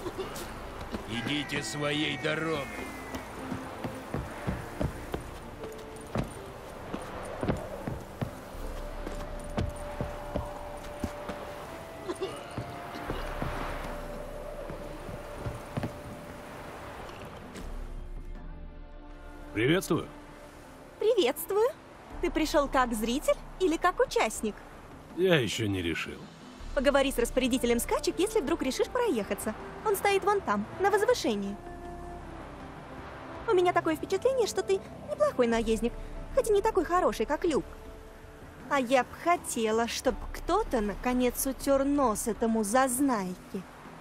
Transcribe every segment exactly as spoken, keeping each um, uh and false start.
Идите своей дорогой. Приветствую. Приветствую. Ты пришел как зритель или как участник? Я еще не решил. Поговори с распорядителем скачек, если вдруг решишь проехаться. Он стоит вон там, на возвышении. У меня такое впечатление, что ты неплохой наездник, хоть и не такой хороший, как Люк. А я б хотела, чтобы кто-то наконец утер нос этому зазнайке.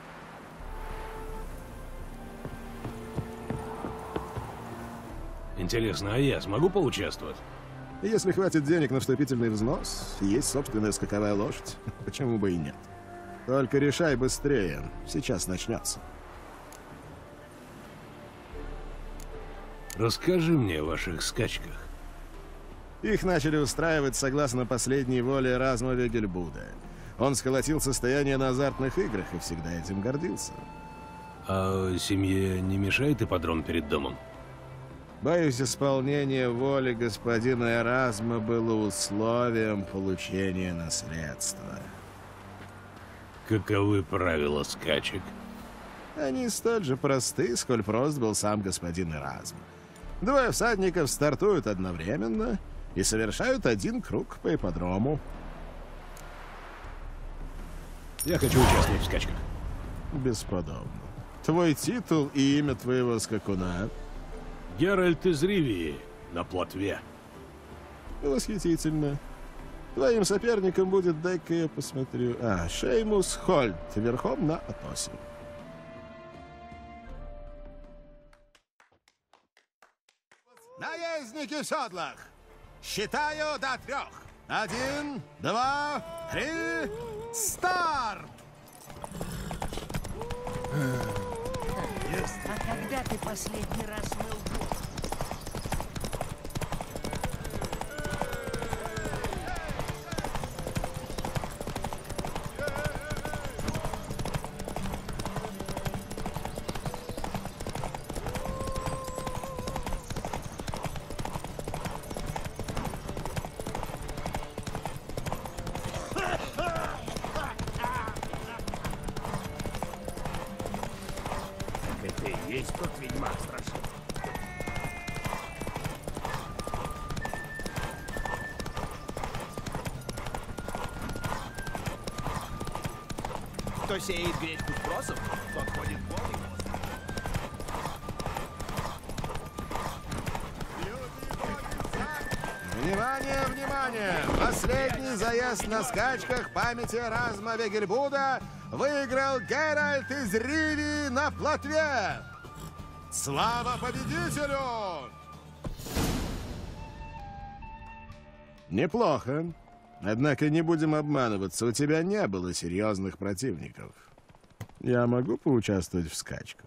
Интересно, а я смогу поучаствовать? Если хватит денег на вступительный взнос, есть собственная скаковая лошадь. Почему бы и нет? Только решай быстрее. Сейчас начнется. Расскажи мне о ваших скачках. Их начали устраивать согласно последней воле Разма Вегельбуда. Он сколотил состояние на азартных играх и всегда этим гордился. А семье не мешает ипподром перед домом? Боюсь, исполнение воли господина Эразма было условием получения наследства. Каковы правила скачек? Они столь же просты, сколь прост был сам господин Эразм. Двое всадников стартуют одновременно и совершают один круг по ипподрому. Я хочу участвовать в скачках. Бесподобно. Твой титул и имя твоего скакуна? Геральт из Ривии на плотве. Восхитительно. Твоим соперником будет, дай-ка я посмотрю... А, Шеймус Хольт, верхом на Атосе. Наездники в седлах! Считаю до трех. Один, два, три, старт! А когда ты последний раз мыл голову? Это и есть тот ведьмак страшный. Кто сеет гречку спросом, тот ходит голый. Внимание, внимание! Последний заезд на скачках памяти Разма Вегельбуда выиграл Геральт из Ривии на плотве! Слава победителю! Неплохо. Однако не будем обманываться, у тебя не было серьезных противников. Я могу поучаствовать в скачках?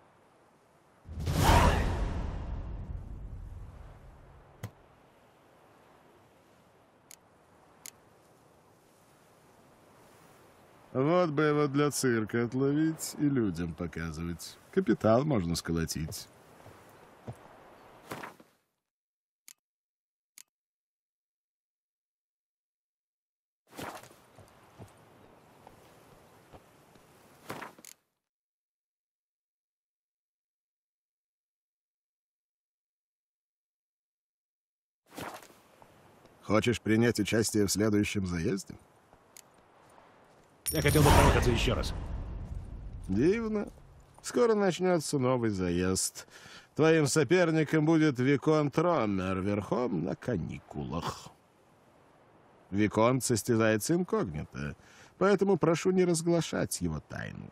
Вот бы его для цирка отловить и людям показывать. Капитал можно сколотить. Хочешь принять участие в следующем заезде? Я хотел бы проехаться еще раз. Дивно. Скоро начнется новый заезд. Твоим соперником будет Виконт Роммер верхом на каникулах. Виконт состязается инкогнито, поэтому прошу не разглашать его тайну.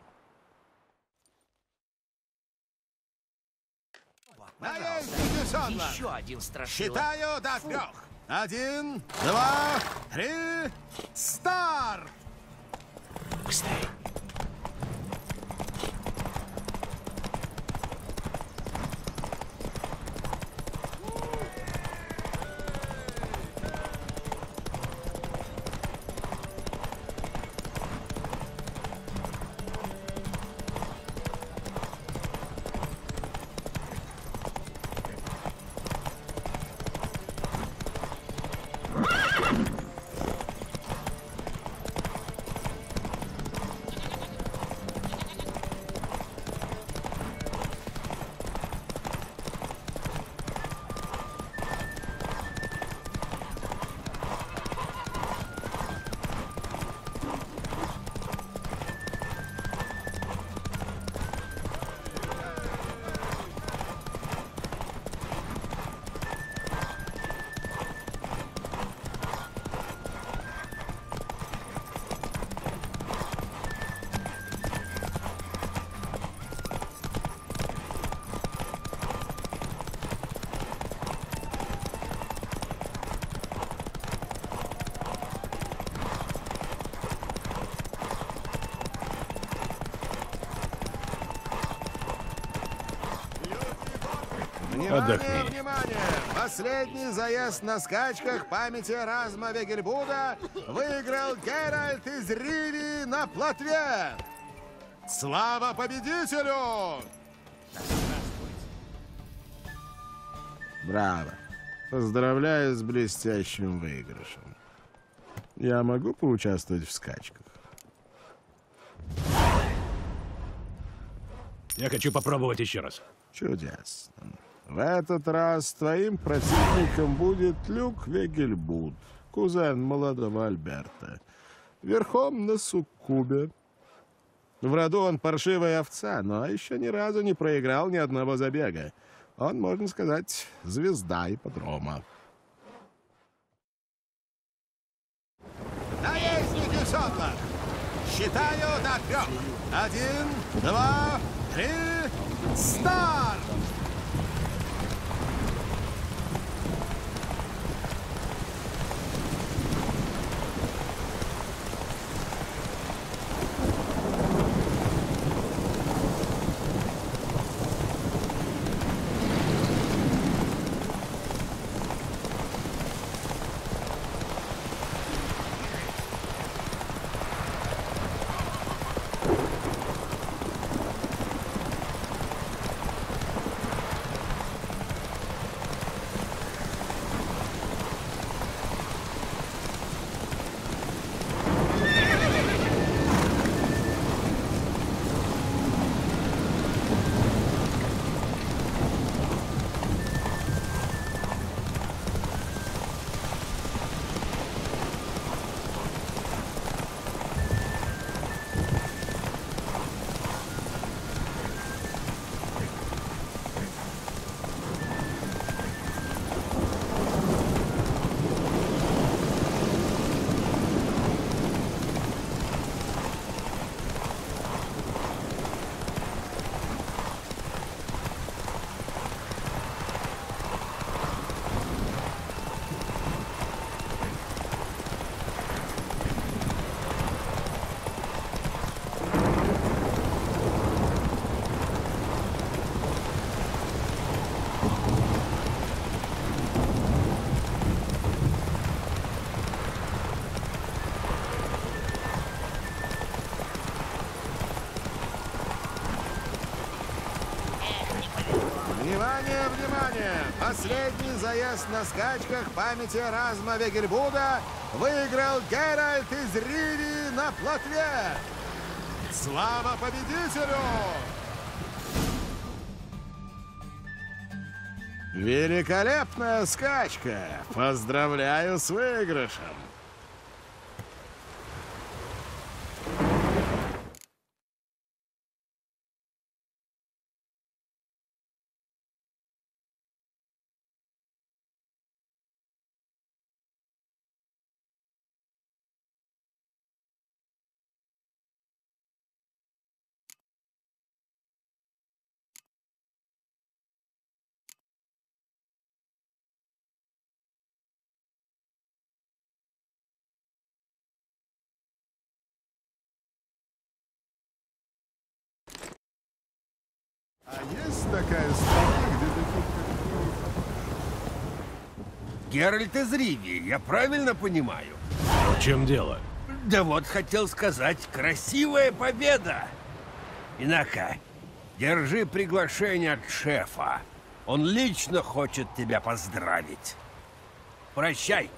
Наездники в седлах! Еще один страшило. Считаю до трех. Один, два, три, старт! Быстрее. Внимание, Отдохни. внимание! Последний заезд на скачках памяти Эразма Вегельбуда выиграл Геральт из Ривии на плотве! Слава победителю! Браво! Поздравляю с блестящим выигрышем. Я могу поучаствовать в скачках? Я хочу попробовать еще раз. Чудесно. В этот раз твоим противником будет Люк Вегельбуд, кузен молодого Альберта, верхом на суккубе. В роду он паршивая овца, но еще ни разу не проиграл ни одного забега. Он, можно сказать, звезда ипподрома. Наездники в седлах! Считаю до трех. Один, два, три, старт! Внимание, внимание! Последний заезд на скачках памяти Эразма Вегельбуда выиграл Геральт из Ривии на плотве! Слава победителю! Великолепная скачка! Поздравляю с выигрышем! А есть такая страна, где таких, как вы? Геральт из Ривии, я правильно понимаю? В чем дело? Да вот, хотел сказать, красивая победа! Инака, держи приглашение от шефа. Он лично хочет тебя поздравить. Прощай.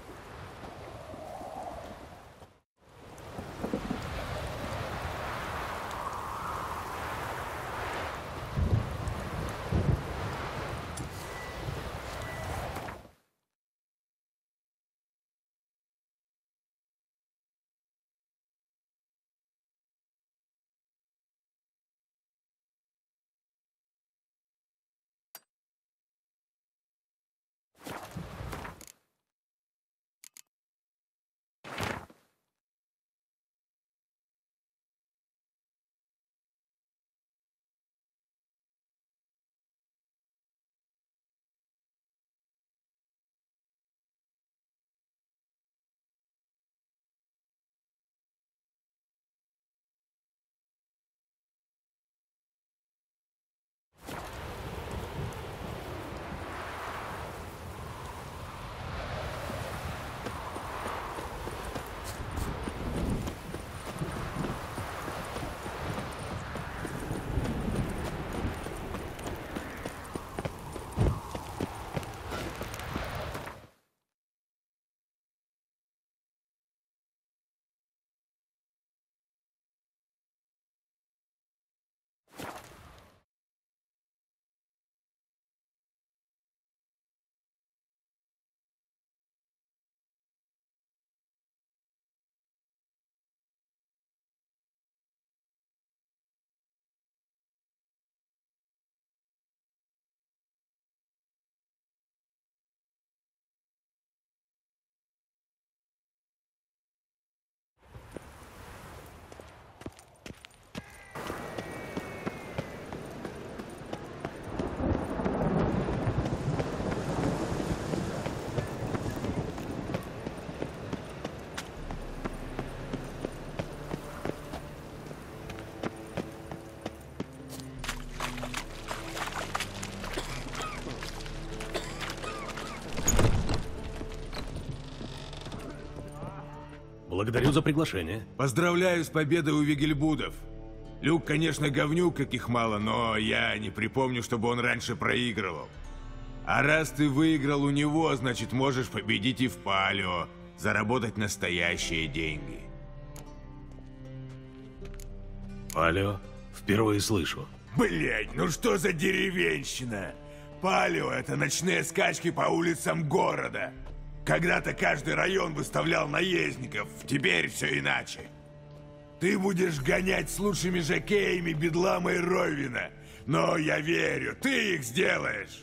Благодарю за приглашение. Поздравляю с победой у Вигельбудов. Люк, конечно, говнюк, каких мало, но я не припомню, чтобы он раньше проигрывал. А раз ты выиграл у него, значит, можешь победить и в Палео, заработать настоящие деньги. Палео? Впервые слышу. Блять, ну что за деревенщина? Палео — это ночные скачки по улицам города. Когда-то каждый район выставлял наездников, теперь все иначе. Ты будешь гонять с лучшими жокеями Бедлама и Ровина, но я верю, ты их сделаешь.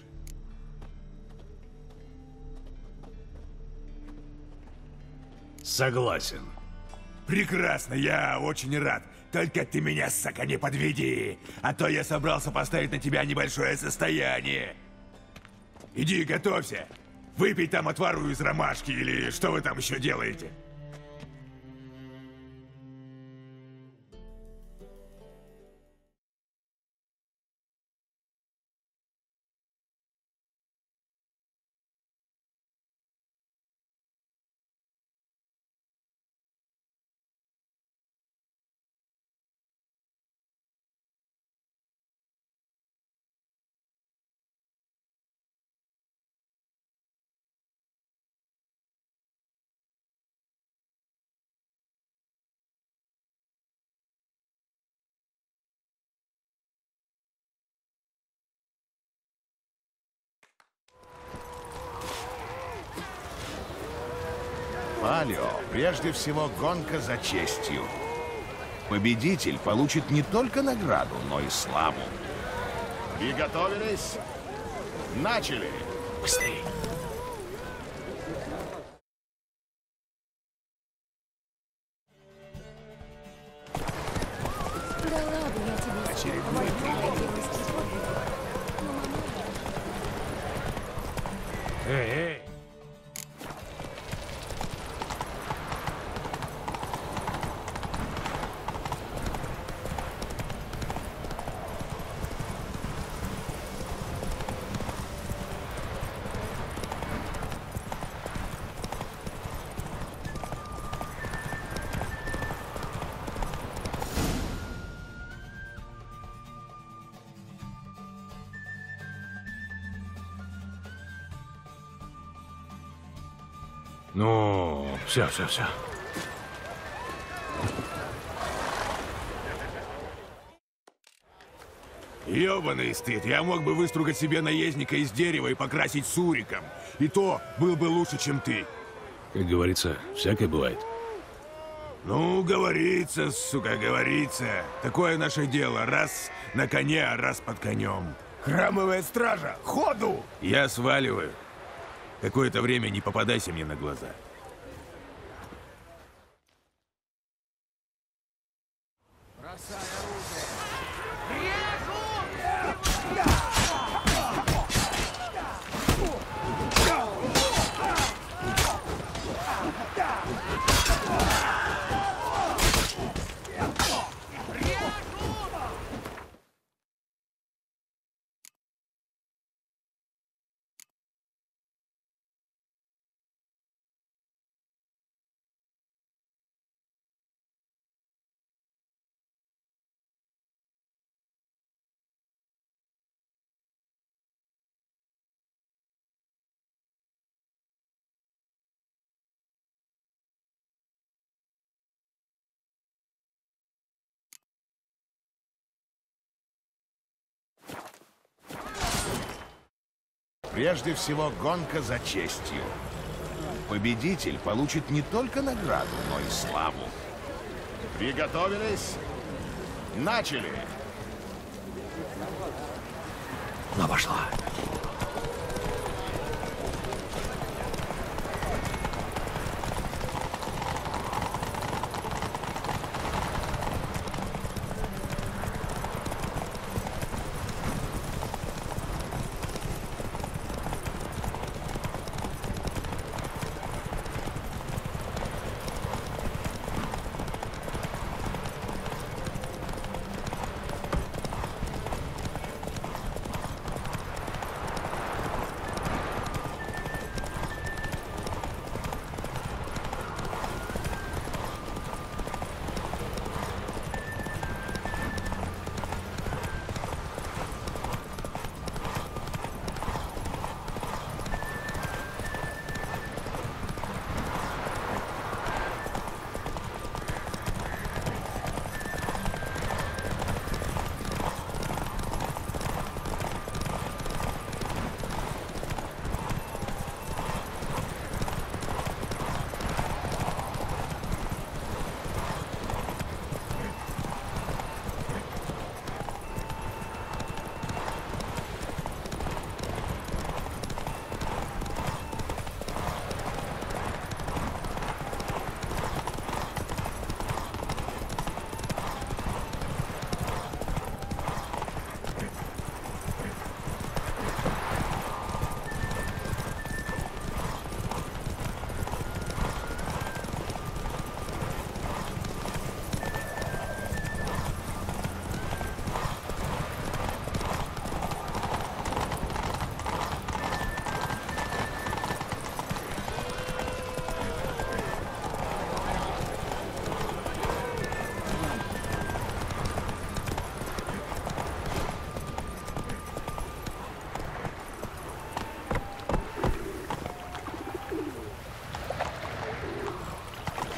Согласен. Прекрасно, я очень рад. Только ты меня, сука, не подведи, а то я собрался поставить на тебя небольшое состояние. Иди, готовься. Выпей там отвару из ромашки или что вы там еще делаете. Палео, прежде всего, гонка за честью. Победитель получит не только награду, но и славу. Приготовились? Начали! Быстрей. Да ладно, я тебе... Очередной Эй, эй. Ну, все, все, все. Ёбаный стыд, я мог бы выстругать себе наездника из дерева и покрасить суриком. И то был бы лучше, чем ты. Как говорится, всякое бывает. Ну, говорится, сука, говорится. Такое наше дело. Раз на коне, а раз под конем. Храмовая стража, ходу! Я сваливаю. Какое-то время не попадайся мне на глаза. Прежде всего, гонка за честью. Победитель получит не только награду, но и славу. Приготовились? Начали! Она пошла.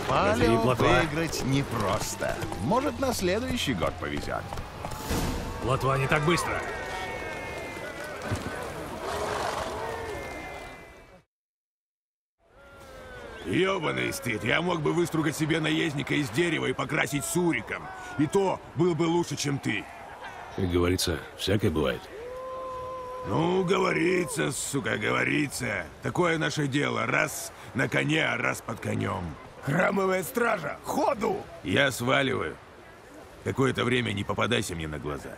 Палео плотва. выиграть непросто. Может, на следующий год повезет. Плотва не так быстро. Ёбаный стыд, я мог бы выстругать себе наездника из дерева и покрасить суриком. И то был бы лучше, чем ты. Как говорится, всякое бывает. Ну, говорится, сука, говорится. Такое наше дело. Раз на коне, а раз под конем. Храмовая стража, ходу! Я сваливаю. Какое-то время не попадайся мне на глаза.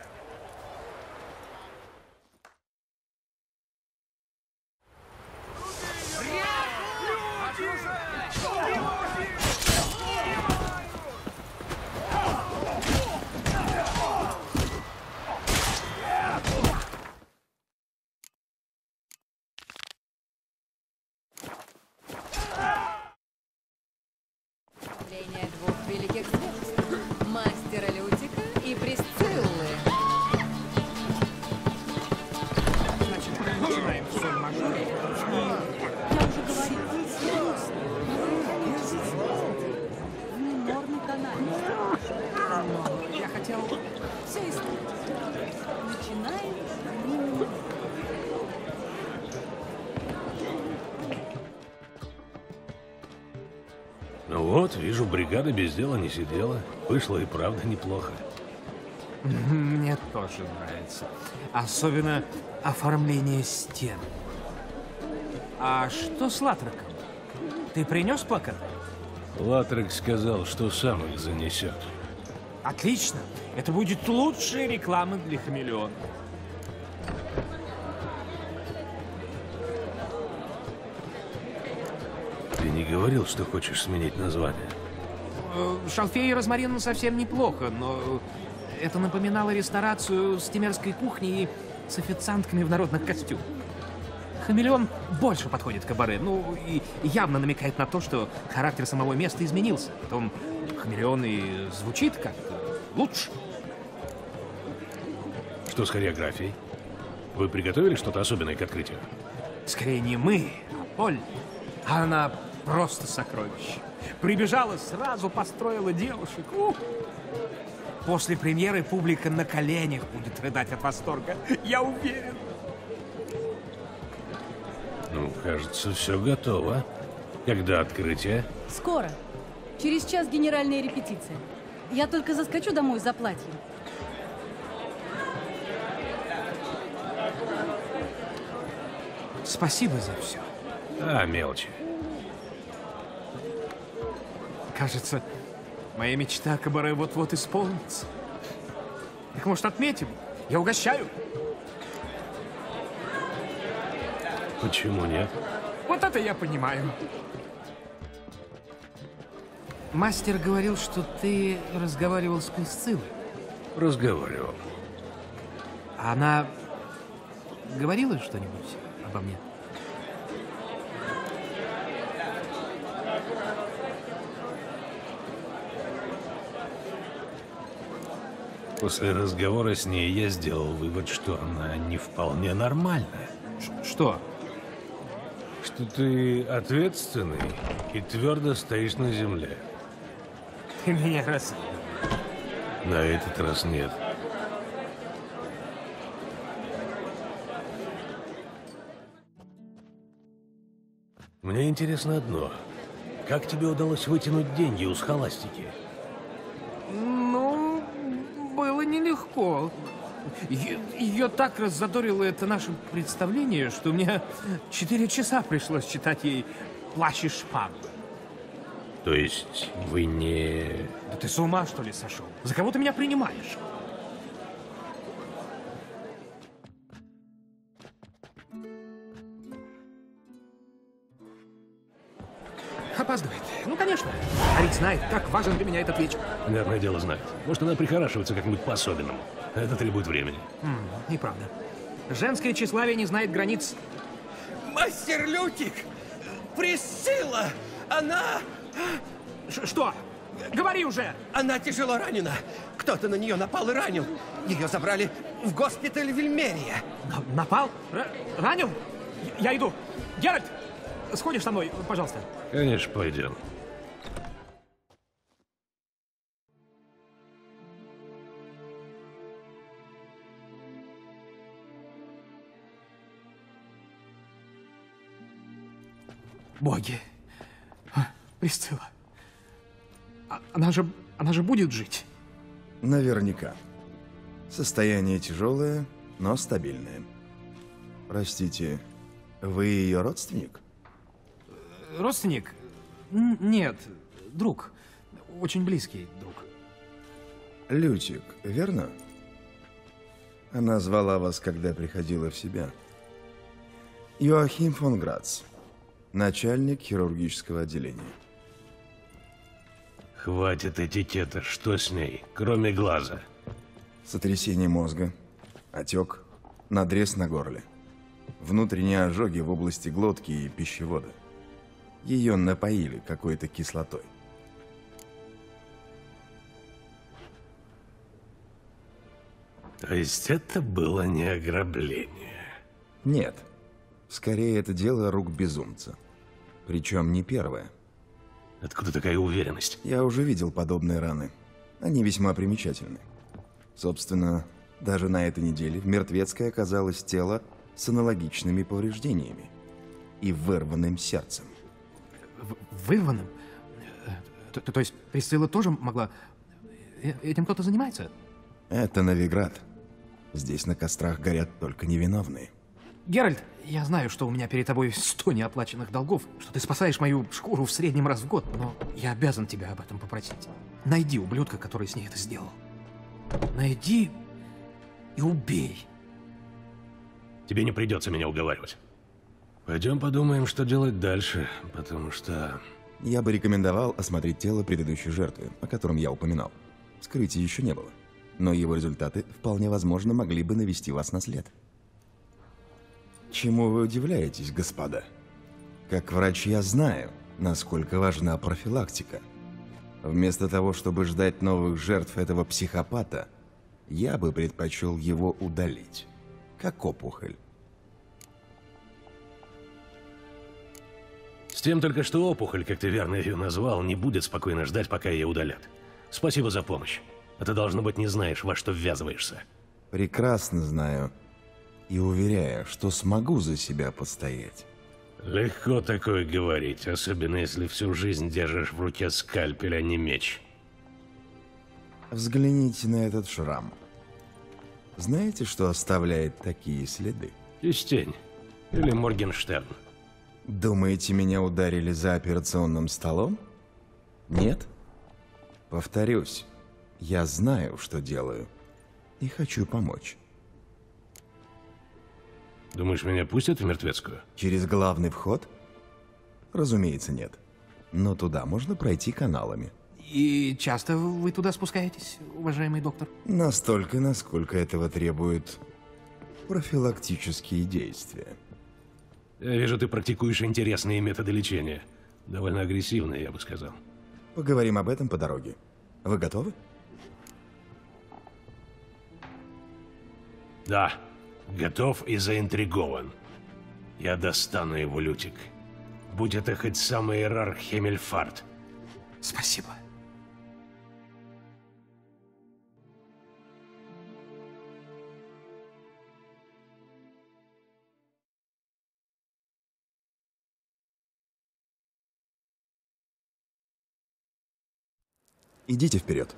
Явление двух великих звезд. Мастера Лютика и Присциллы. Значит, мы начинаем в соль мажоре. Я уже говорила. В минорный тональный. Я хотел... Все исправить. Начинаем в минор. Ну вот, вижу, бригада без дела не сидела. Вышло и правда неплохо. Мне тоже нравится. Особенно оформление стен. А что с Латроком? Ты принес плакаты? Латрек сказал, что сам их занесет. Отлично. Это будет лучшая реклама для хамелеона. Ты не говорил, что хочешь сменить название? Э, Шалфей и розмарин совсем неплохо, но это напоминало ресторацию с темерской кухней и с официантками в народных костюмах. Хамелеон больше подходит к кабаре, ну и явно намекает на то, что характер самого места изменился. Потом хамелеон и звучит как-то лучше. Что с хореографией? Вы приготовили что-то особенное к открытию? Скорее не мы, а Поль. Она просто сокровище. Прибежала, сразу построила девушек. Ух! После премьеры публика на коленях будет рыдать от восторга. Я уверен. Ну, кажется, все готово. Когда открытие? Скоро. Через час генеральная репетиция. Я только заскочу домой за платьем. Спасибо за все. А, мелочи. Кажется, моя мечта о кабаре вот-вот исполнится. Так, может, отметим? Я угощаю. Почему нет? Вот это я понимаю. Мастер говорил, что ты разговаривал с Присциллой. Разговаривал. Она говорила что-нибудь обо мне? После разговора с ней я сделал вывод, что она не вполне нормальная. Ш- что? Что ты ответственный и твердо стоишь на земле. Ты меня раз... На этот раз нет. Мне интересно одно. Как тебе удалось вытянуть деньги у схоластики? Ну, было нелегко. Е- Ее так раззадорило это наше представление, что мне четыре часа пришлось читать ей «Плащ и шпагу». То есть вы не... Да ты с ума, что ли, сошел? За кого ты меня принимаешь? Опаздывает. Ну, конечно. А ведь знает, как важен для меня этот вечер. Понятное дело, знает. Может, она прихорашивается как-нибудь по-особенному. Это требует времени. М, неправда. Женское тщеславие не знает границ. Мастер Лютик! Присцилла! Она... Ш- что? Говори уже! Она тяжело ранена. Кто-то на нее напал и ранил. Ее забрали в госпиталь Вильмерия. На- напал? Р- ранил? Я иду. Геральт, сходишь со мной, пожалуйста. Конечно, пойдем. Боги. Присцилла. А- Она же... Она же будет жить? Наверняка. Состояние тяжелое, но стабильное. Простите, вы ее родственник? Родственник? Н- Нет, друг. Очень близкий друг. Лютик, верно? Она звала вас, когда приходила в себя. Йоахим фон Грац, начальник хирургического отделения. Хватит этикета, что с ней, кроме глаза? Сотрясение мозга, отек, надрез на горле, внутренние ожоги в области глотки и пищевода. Ее напоили какой-то кислотой. То есть это было не ограбление? Нет. Скорее, это дело рук безумца. Причем не первое. Откуда такая уверенность? Я уже видел подобные раны. Они весьма примечательны. Собственно, даже на этой неделе в Мертвецкой оказалось тело с аналогичными повреждениями и вырванным сердцем. В- Вырванным? То, то- то есть Присцилла тоже могла... Э- Этим кто-то занимается? Это Новиград. Здесь на кострах горят только невиновные. Геральт, я знаю, что у меня перед тобой сто неоплаченных долгов, что ты спасаешь мою шкуру в среднем раз в год, но я обязан тебя об этом попросить. Найди ублюдка, который с ней это сделал. Найди и убей. Тебе не придется меня уговаривать. Пойдем подумаем, что делать дальше, потому что... Я бы рекомендовал осмотреть тело предыдущей жертвы, о котором я упоминал. Вскрытия еще не было, но его результаты вполне возможно могли бы навести вас на след. Чему вы удивляетесь, господа? Как врач я знаю, насколько важна профилактика. Вместо того, чтобы ждать новых жертв этого психопата, я бы предпочел его удалить, как опухоль. С тем только, что опухоль, как ты верно ее назвал, не будет спокойно ждать, пока ее удалят. Спасибо за помощь. А ты, должно быть, не знаешь, во что ввязываешься. Прекрасно знаю. И уверяю, что смогу за себя постоять. Легко такое говорить, особенно если всю жизнь держишь в руке скальпель, а не меч. Взгляните на этот шрам. Знаете, что оставляет такие следы? Кистень. Или Моргенштерн. Думаете, меня ударили за операционным столом? Нет? Повторюсь, я знаю, что делаю. И хочу помочь. Думаешь, меня пустят в Мертвецкую? Через главный вход? Разумеется, нет. Но туда можно пройти каналами. И часто вы туда спускаетесь, уважаемый доктор? Настолько, насколько этого требуют профилактические действия. Я вижу, ты практикуешь интересные методы лечения. Довольно агрессивные, я бы сказал. Поговорим об этом по дороге. Вы готовы? Да. Готов и заинтригован. Я достану его, Лютик. Будь это хоть самый иерарх Хемельфарт. Спасибо. Идите вперед.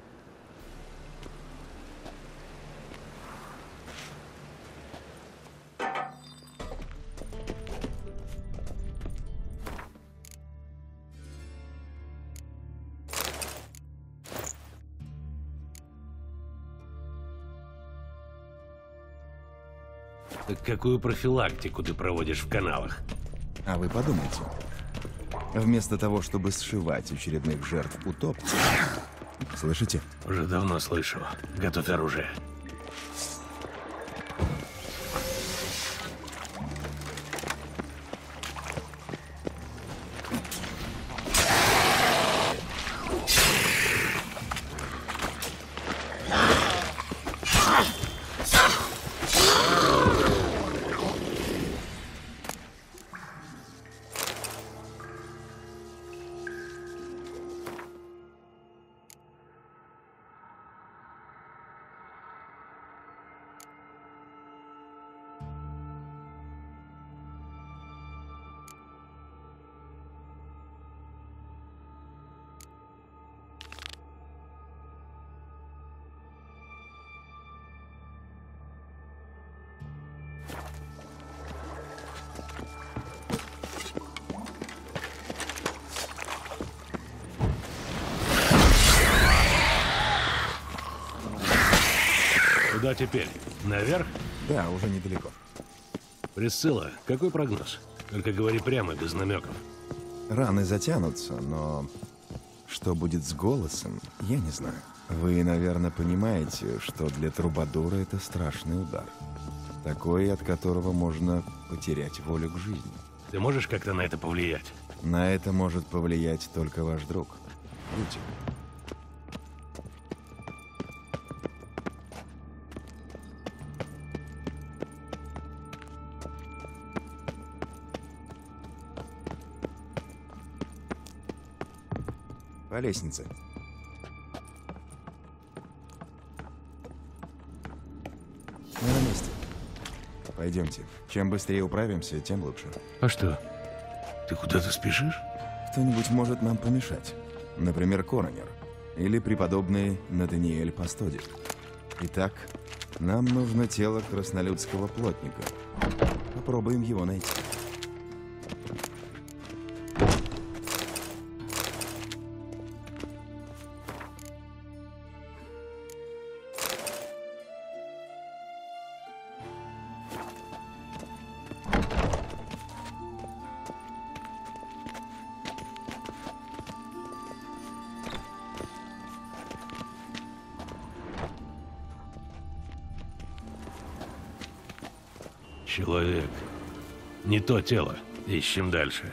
Так какую профилактику ты проводишь в каналах? А вы подумайте. Вместо того, чтобы сшивать очередных жертв утопцев... Слышите? Уже давно слышу. Готовь оружие. Куда теперь? Наверх? Да, уже недалеко. Присцилла, какой прогноз? Только говори прямо, без намеков. Раны затянутся, но что будет с голосом, я не знаю. Вы, наверное, понимаете, что для трубадура это страшный удар. Такой, от которого можно потерять волю к жизни. Ты можешь как-то на это повлиять? На это может повлиять только ваш друг. Лютик. По лестнице. Мы на месте. Пойдемте. Чем быстрее управимся, тем лучше. А что? Ты куда-то спешишь? Кто-нибудь может нам помешать. Например, коронер. Или преподобный Натаниэль Пастоди. Итак, нам нужно тело краснолюдского плотника. Попробуем его найти. Человек. Не то тело. Ищем дальше.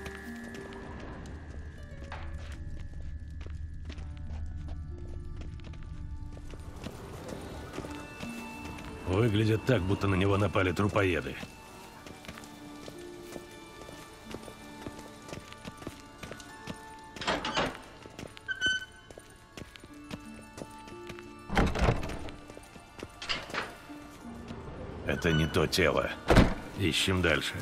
Выглядит так, будто на него напали трупоеды. Это не то тело. Ищем дальше.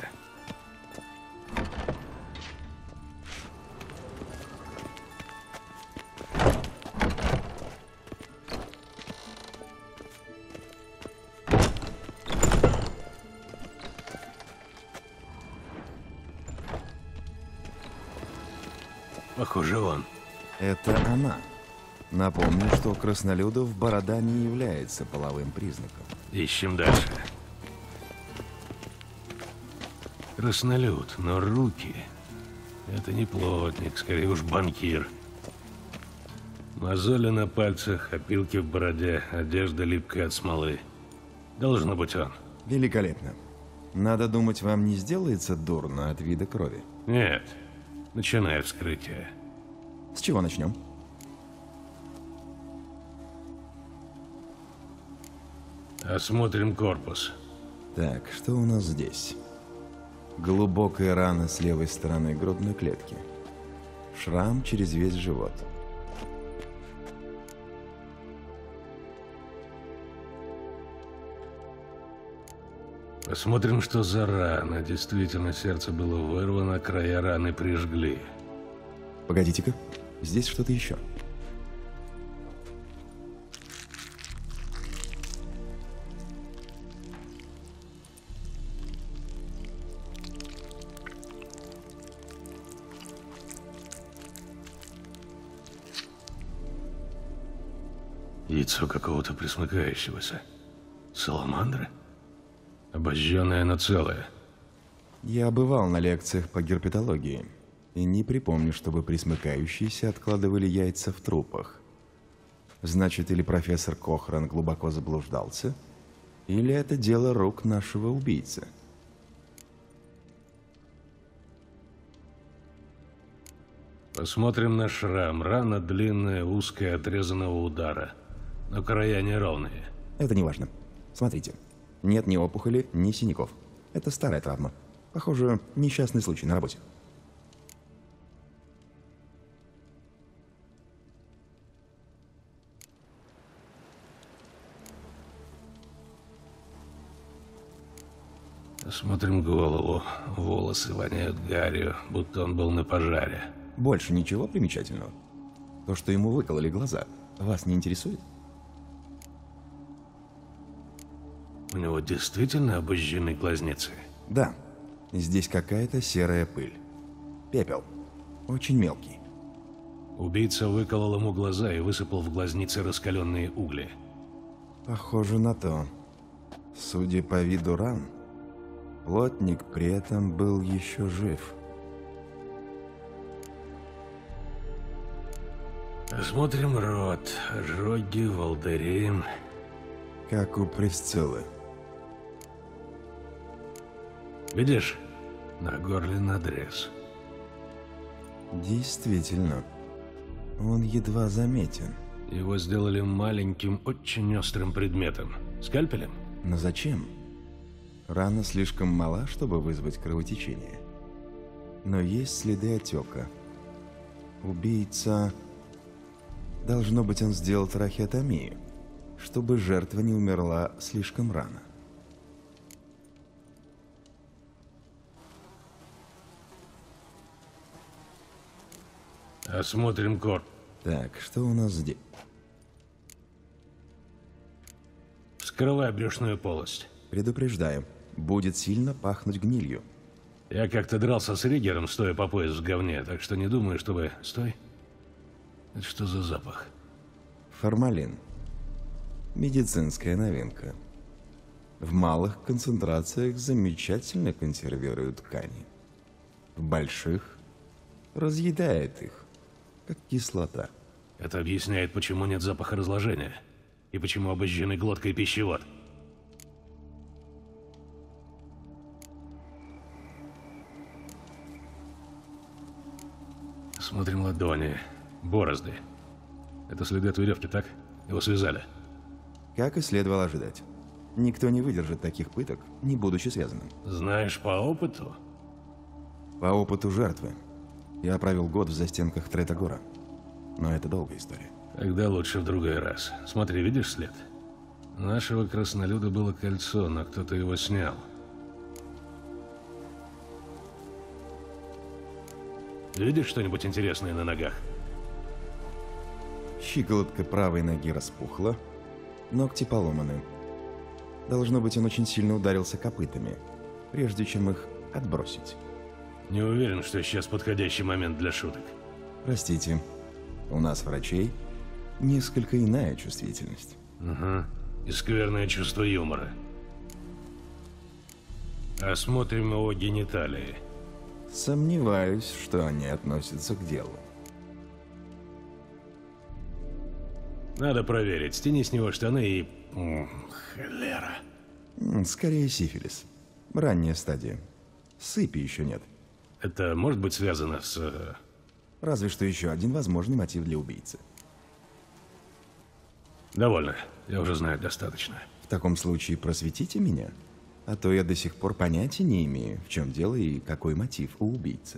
Похоже, он. Это она. Напомню, что краснолюдов борода не является половым признаком. Ищем дальше. Краснолюд, но руки... Это не плотник, скорее уж банкир. Мозоли на пальцах, опилки в бороде, одежда липкая от смолы. Должно быть он. Великолепно. Надо думать, вам не сделается дурно от вида крови? Нет. Начинай вскрытие. С чего начнем? Осмотрим корпус. Так, что у нас здесь? Глубокая рана с левой стороны грудной клетки. Шрам через весь живот. Посмотрим, что за рана. Действительно, сердце было вырвано, края раны прижгли. Погодите-ка, здесь что-то еще. Яйцо какого-то пресмыкающегося. Саламандры? Обожженное, но целое. Я бывал на лекциях по герпетологии и не припомню, чтобы пресмыкающиеся откладывали яйца в трупах. Значит, или профессор Кохран глубоко заблуждался, или это дело рук нашего убийцы. Посмотрим на шрам. Рана длинная, узкая, отрезанного удара. Но края неровные. Это не важно. Смотрите. Нет ни опухоли, ни синяков. Это старая травма. Похоже, несчастный случай на работе. Смотрим голову. Волосы воняют гарью, будто он был на пожаре. Больше ничего примечательного? То, что ему выкололи глаза, вас не интересует? У него действительно обожжены глазницы? Да. Здесь какая-то серая пыль. Пепел. Очень мелкий. Убийца выколол ему глаза и высыпал в глазницы раскаленные угли. Похоже на то. Судя по виду ран, плотник при этом был еще жив. Осмотрим рот. Ожоги, волдыри. Как у Присциллы. Видишь? На горле надрез. Действительно. Он едва заметен. Его сделали маленьким, очень острым предметом. Скальпелем? Но зачем? Рана слишком мала, чтобы вызвать кровотечение. Но есть следы отека. Убийца... Должно быть, он сделал трахеотомию, чтобы жертва не умерла слишком рано. Осмотрим корт. Так, что у нас здесь? Вскрывай брюшную полость. Предупреждаю, будет сильно пахнуть гнилью. Я как-то дрался с Риггером, стоя по пояс в говне, так что не думаю, чтобы... Стой. Это что за запах? Формалин. Медицинская новинка. В малых концентрациях замечательно консервируют ткани. В больших разъедает их, как кислота. Это объясняет, почему нет запаха разложения. И почему обожжены глотка и пищевод. Смотрим ладони. Борозды. Это следы от веревки, так? Его связали. Как и следовало ожидать. Никто не выдержит таких пыток, не будучи связанным. Знаешь по опыту? По опыту жертвы. Я провел год в застенках Третагора. Но это долгая история. Тогда лучше в другой раз. Смотри, видишь след? У нашего краснолюда было кольцо, но кто-то его снял. Видишь что-нибудь интересное на ногах? Щиколотка правой ноги распухла, ногти поломаны. Должно быть, он очень сильно ударился копытами, прежде чем их отбросить. Не уверен, что сейчас подходящий момент для шуток. Простите, у нас, врачей, несколько иная чувствительность. Угу. И скверное чувство юмора. Осмотрим его гениталии. Сомневаюсь, что они относятся к делу. Надо проверить. Стяни с него штаны и... Холера. Скорее сифилис. Ранняя стадия. Сыпи еще нет. Это может быть связано с... Разве что еще один возможный мотив для убийцы. Довольно. Я уже знаю достаточно. В таком случае просветите меня. А то я до сих пор понятия не имею, в чем дело и какой мотив у убийцы.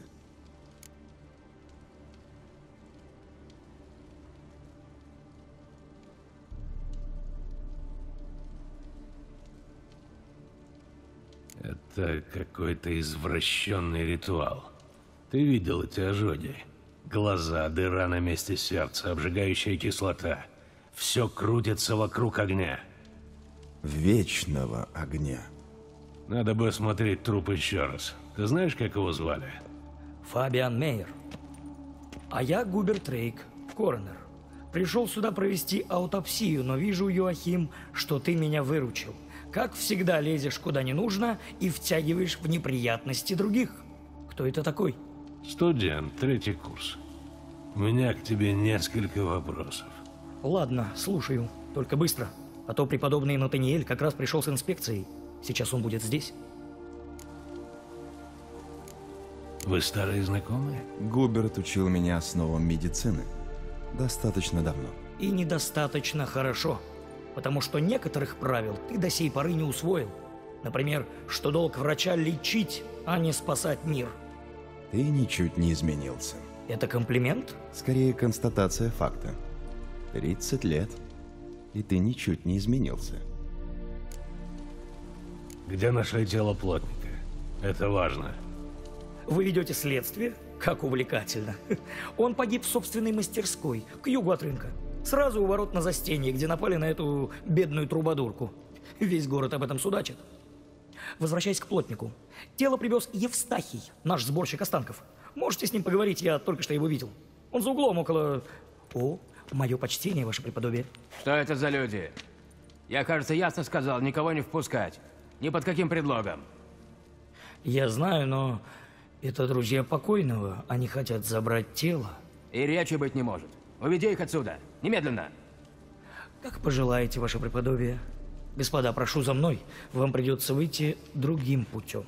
Это какой-то извращенный ритуал. Ты видел эти ожоги? Глаза, дыра на месте сердца, обжигающая кислота. Все крутится вокруг огня. Вечного огня. Надо бы осмотреть труп еще раз. Ты знаешь, как его звали? Фабиан Мейер. А я Губер Трейк, коронер. Пришел сюда провести аутопсию, но вижу, Йоахим, что ты меня выручил. Как всегда лезешь куда не нужно и втягиваешь в неприятности других. Кто это такой? Студент, третий курс. У меня к тебе несколько вопросов. Ладно, слушаю. Только быстро. А то преподобный Натаниэль как раз пришел с инспекцией. Сейчас он будет здесь. Вы старые знакомые? Губерт учил меня основам медицины. Достаточно давно. И недостаточно хорошо. Потому что некоторых правил ты до сей поры не усвоил. Например, что долг врача лечить, а не спасать мир. Ты ничуть не изменился. Это комплимент? Скорее, констатация факта. тридцать лет, и ты ничуть не изменился. Где нашли тело плотника? Это важно. Вы ведете следствие? Как увлекательно. Он погиб в собственной мастерской, к югу от рынка. Сразу у ворот на застенье, где напали на эту бедную трубадурку. Весь город об этом судачит. Возвращаясь к плотнику. Тело привез Евстахий, наш сборщик останков. Можете с ним поговорить, я только что его видел. Он за углом около... О, мое почтение, ваше преподобие. Что это за люди? Я, кажется, ясно сказал, никого не впускать. Ни под каким предлогом. Я знаю, но это друзья покойного. Они хотят забрать тело. И речи быть не может. Уведи их отсюда. Немедленно. Как пожелаете, ваше преподобие. Господа, прошу за мной. Вам придется выйти другим путем.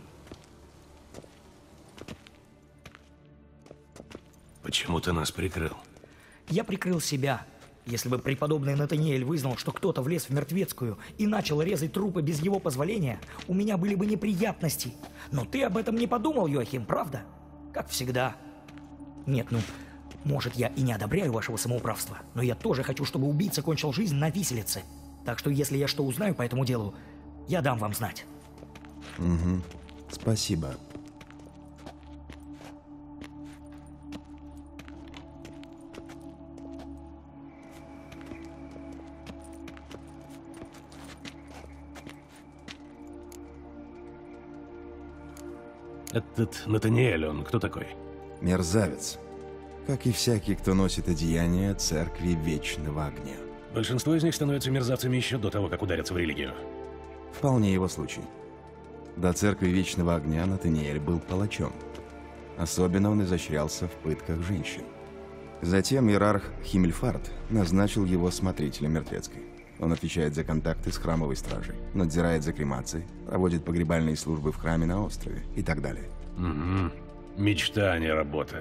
Почему ты нас прикрыл? Я прикрыл себя. Если бы преподобный Натаниэль вызнал, что кто-то влез в мертвецкую и начал резать трупы без его позволения, у меня были бы неприятности. Но ты об этом не подумал, Йоахим, правда? Как всегда. Нет, ну, может, я и не одобряю вашего самоуправства, но я тоже хочу, чтобы убийца кончил жизнь на виселице. Так что, если я что узнаю по этому делу, я дам вам знать. Угу. Спасибо. Этот Натаниэль, он кто такой? Мерзавец. Как и всякий, кто носит одеяние Церкви Вечного Огня. Большинство из них становятся мерзавцами еще до того, как ударятся в религию. Вполне его случай. До Церкви Вечного Огня Натаниэль был палачом. Особенно он изощрялся в пытках женщин. Затем иерарх Химмельфарт назначил его смотрителем мертвецкой. Он отвечает за контакты с храмовой стражей, надзирает за кремацией, проводит погребальные службы в храме на острове и так далее. Угу. Мечта, а не работа.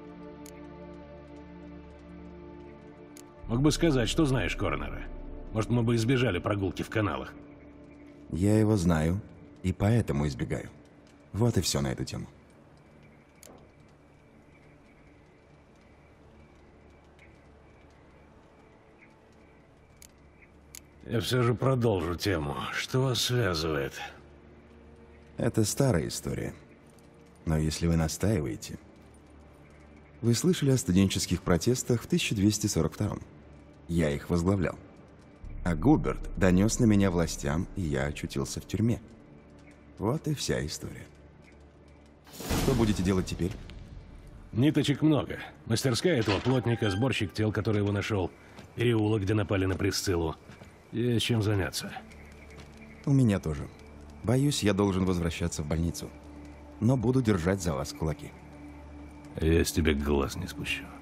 Мог бы сказать, что знаешь Коронера. Может, мы бы избежали прогулки в каналах. Я его знаю и поэтому избегаю. Вот и все на эту тему. Я все же продолжу тему. Что вас связывает? Это старая история. Но если вы настаиваете... Вы слышали о студенческих протестах в тысяча двести сорок втором? Я их возглавлял. А Губерт донес на меня властям, и я очутился в тюрьме. Вот и вся история. Что будете делать теперь? Ниточек много. Мастерская этого плотника, сборщик тел, который его нашел, переулок, где напали на Присциллу. Есть чем заняться. У меня тоже. Боюсь, я должен возвращаться в больницу. Но буду держать за вас кулаки. Я с тебя глаз не спущу.